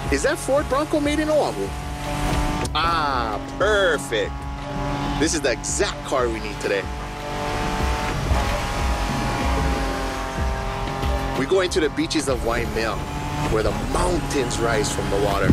Is that Ford Bronco made in Oahu? Ah, perfect. This is the exact car we need today. We go into the beaches of Waimea, where the mountains rise from the water.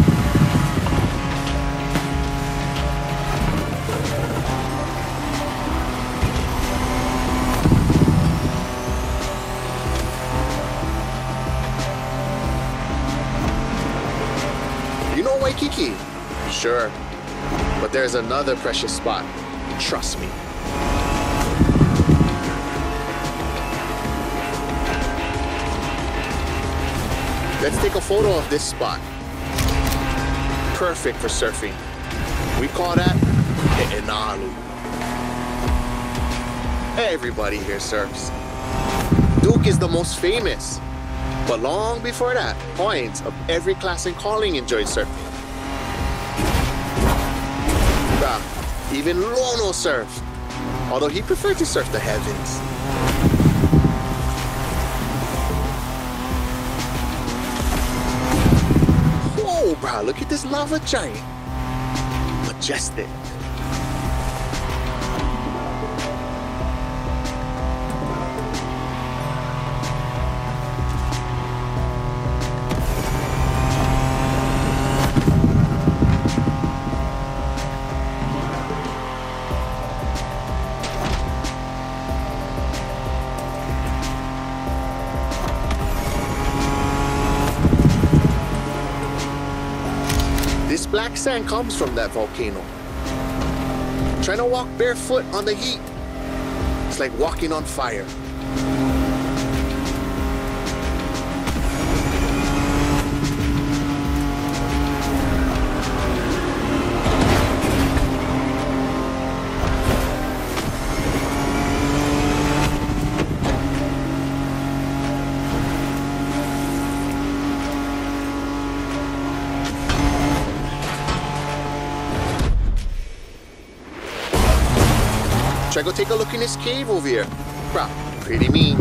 You know Waikiki? Sure. But there's another precious spot. Trust me. Let's take a photo of this spot. Perfect for surfing. We call that He'enalu. Everybody here surfs. Duke is the most famous. But long before that, points of every class and calling enjoyed surfing. Even Lono surfed, although he preferred to surf the heavens. Whoa, bro, look at this lava giant. Majestic. This black sand comes from that volcano. Trying to walk barefoot on the heat, it's like walking on fire. Try go take a look in this cave over here. Bruh, pretty mean.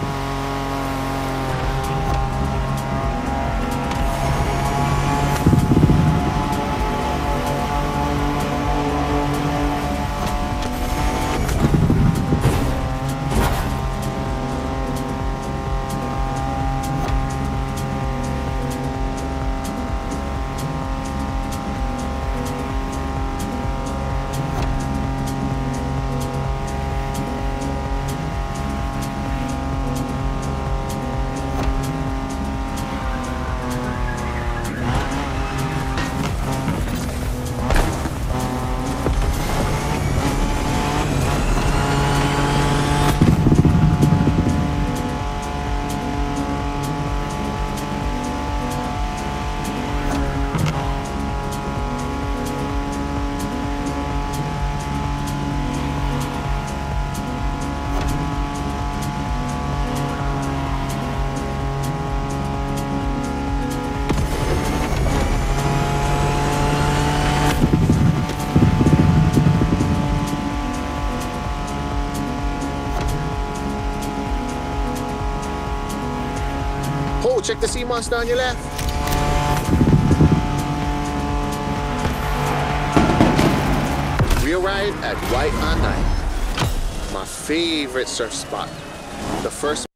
Oh, check the sea monster on your left. We arrived at Waianae, my favorite surf spot. The first